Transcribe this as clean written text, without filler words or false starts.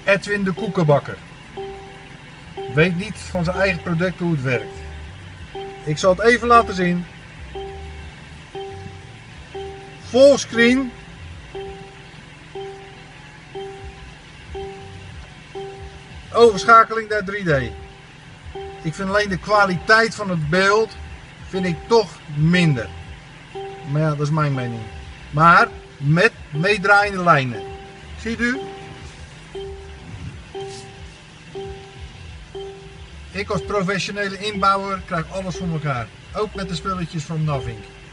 Edwin de koekenbakker. Weet niet van zijn eigen product hoe het werkt. Ik zal het even laten zien. Fullscreen. Overschakeling naar 3D. Ik vind alleen de kwaliteit van het beeld vind ik toch minder. Maar ja, dat is mijn mening. Maar met meedraaiende lijnen. Ziet u? Ik als professionele inbouwer krijg alles voor elkaar. Ook met de spulletjes van Navink.